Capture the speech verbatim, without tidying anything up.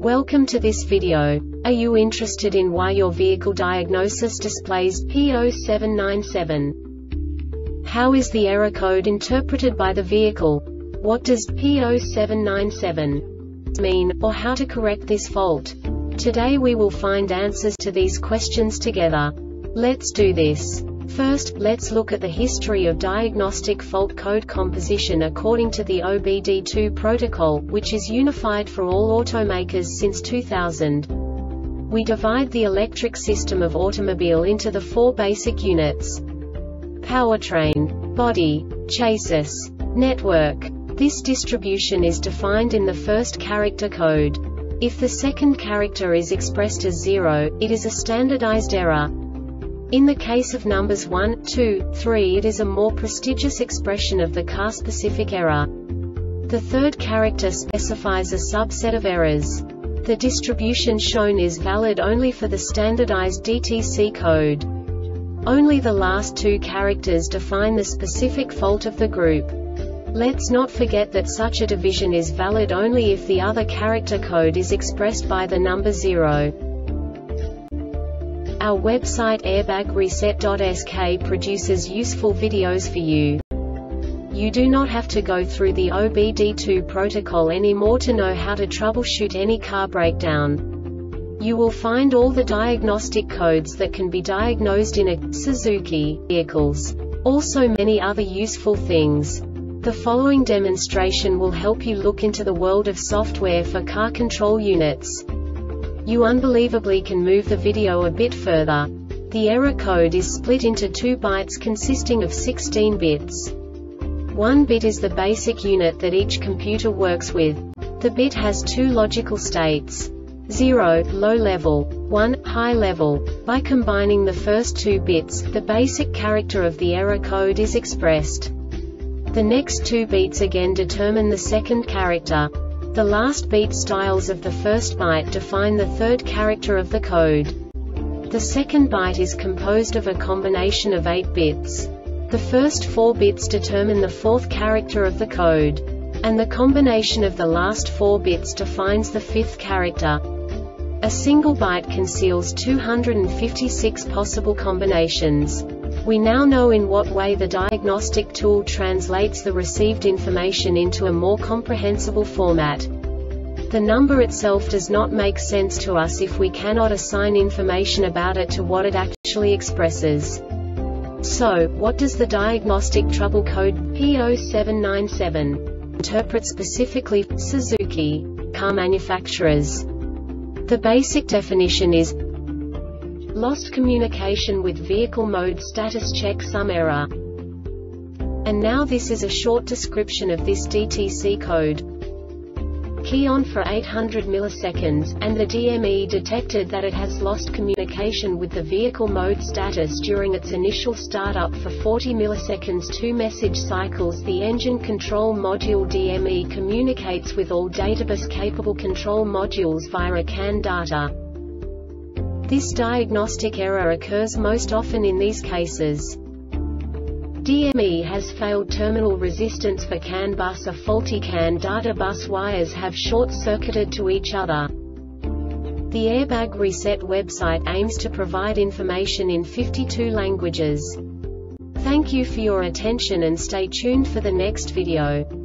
Welcome to this video. Are you interested in why your vehicle diagnosis displays P zero seven nine seven? How is the error code interpreted by the vehicle? What does P zero seven nine seven mean, or how to correct this fault? Today we will find answers to these questions together. Let's do this. First, let's look at the history of diagnostic fault code composition according to the O B D two protocol, which is unified for all automakers since two thousand. We divide the electric system of automobile into the four basic units: powertrain, body, chassis, network. This distribution is defined in the first character code. If the second character is expressed as zero, it is a standardized error. In the case of numbers one, two, three, it is a more prestigious expression of the car-specific error. The third character specifies a subset of errors. The distribution shown is valid only for the standardized D T C code. Only the last two characters define the specific fault of the group. Let's not forget that such a division is valid only if the other character code is expressed by the number zero. Our website airbag reset dot S K produces useful videos for you. You do not have to go through the O B D two protocol anymore to know how to troubleshoot any car breakdown. You will find all the diagnostic codes that can be diagnosed in a Suzuki vehicles. Also many other useful things. The following demonstration will help you look into the world of software for car control units. You unbelievably can move the video a bit further. The error code is split into two bytes consisting of sixteen bits. One bit is the basic unit that each computer works with. The bit has two logical states: zero, low level, one, high level. By combining the first two bits, the basic character of the error code is expressed. The next two bits again determine the second character. The last beat styles of the first byte define the third character of the code. The second byte is composed of a combination of eight bits. The first four bits determine the fourth character of the code. And the combination of the last four bits defines the fifth character. A single byte conceals two hundred fifty-six possible combinations. We now know in what way the diagnostic tool translates the received information into a more comprehensible format. The number itself does not make sense to us if we cannot assign information about it to what it actually expresses. So, what does the diagnostic trouble code P zero seven nine seven interpret specifically for Suzuki car manufacturers? The basic definition is lost communication with vehicle mode status checksum error. And now this is a short description of this D T C code. Key on for eight hundred milliseconds, and the D M E detected that it has lost communication with the vehicle mode status during its initial startup for forty milliseconds. Two message cycles. The engine control module D M E communicates with all databus capable control modules via a C A N data. This diagnostic error occurs most often in these cases: D M E has failed terminal resistance for C A N bus. A faulty C A N data bus wires have short-circuited to each other. The Airbag Reset website aims to provide information in fifty-two languages. Thank you for your attention and stay tuned for the next video.